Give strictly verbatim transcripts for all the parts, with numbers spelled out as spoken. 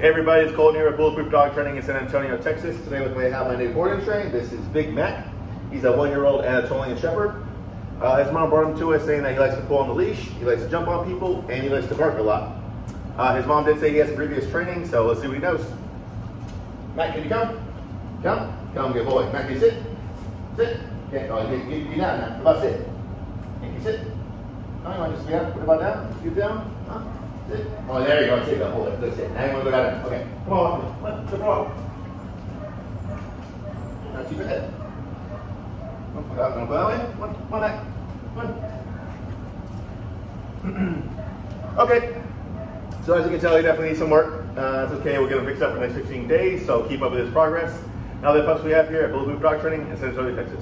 everybody, it's Colton here at Bulletproof Dog Training in San Antonio, Texas. Today with me I have my new boarding strain. This is Big Mac. He's a one-year-old Anatolian Shepherd. Uh, his mom brought him to us saying that he likes to pull on the leash, he likes to jump on people, and he likes to bark a lot. Uh, his mom did say he has previous training, so let's see what he knows. Mac, can you come? Come? Come, good boy. Mac, can you sit? Sit. Okay, oh, get, get, get down now. What about sit? Can you sit? No, you want to just get up? What about down? Scoot down? Huh? Sit. Oh, there you go. Sit. Go. Hold it. Let's sit. Now you want to go down. Okay. Come on. Come on. Come on. Not too bad. Don't go out. Don't go that way. Come on. Come on, Mac. Come on. Okay. So as you can tell, he definitely needs some work. Uh, it's okay. We'll get him fixed up for the next fifteen days. So keep up with his progress. Now the pups we have here at Bulletproof Dog Training in San Antonio, Texas.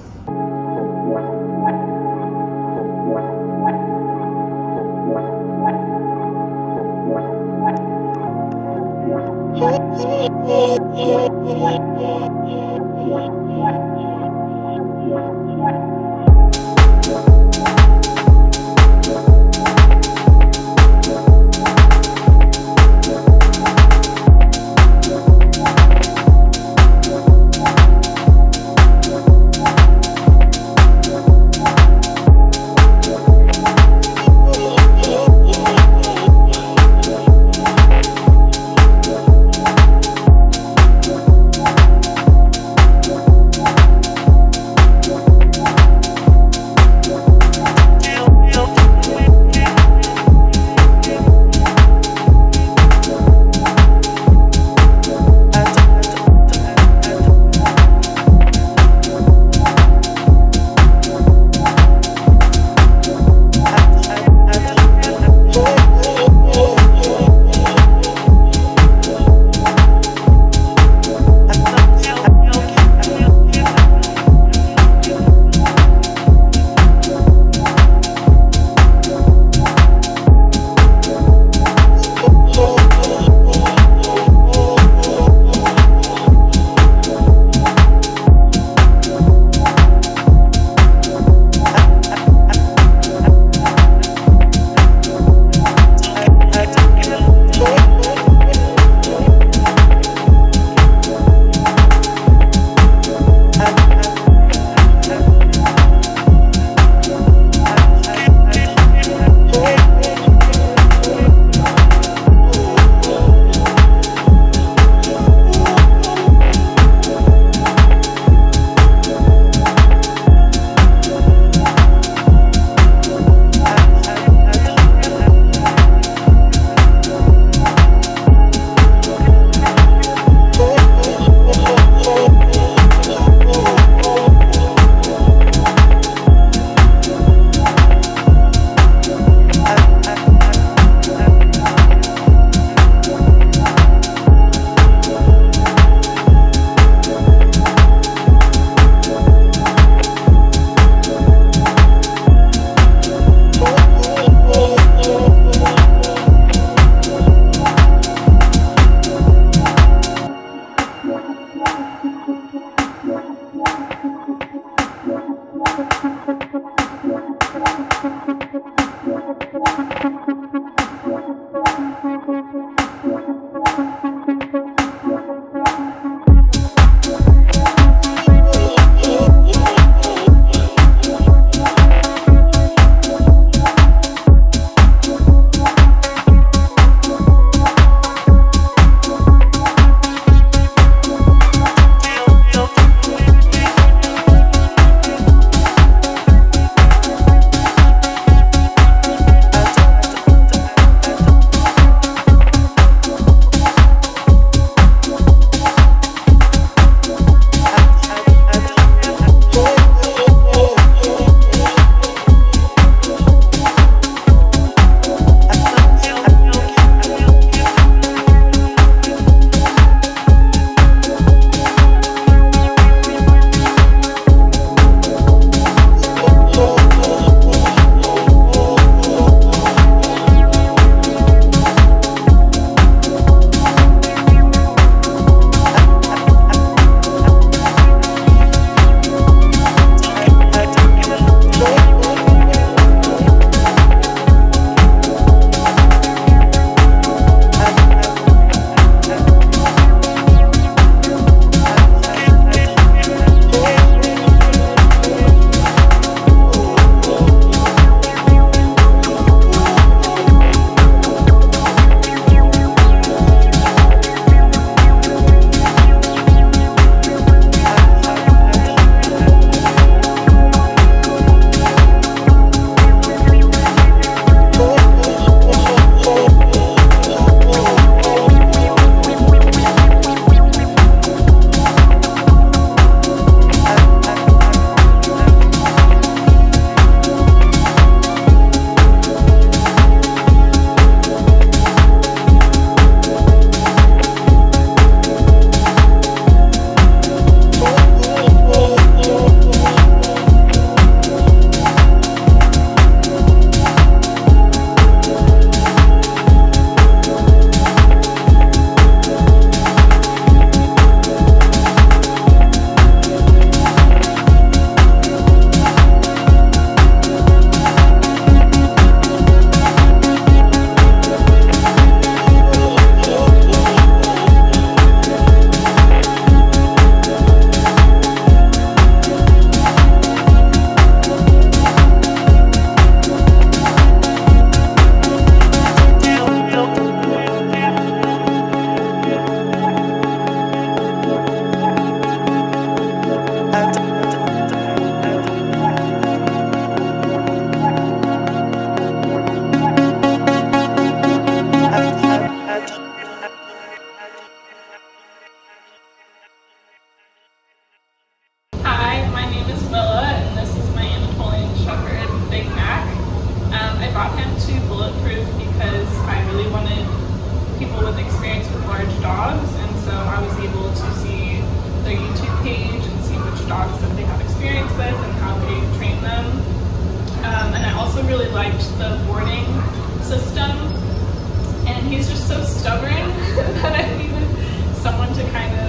brought him to Bulletproof because I really wanted people with experience with large dogs, and so I was able to see their YouTube page and see which dogs that they have experience with and how they train them. Um, and I also really liked the boarding system, and he's just so stubborn that I needed someone to kind of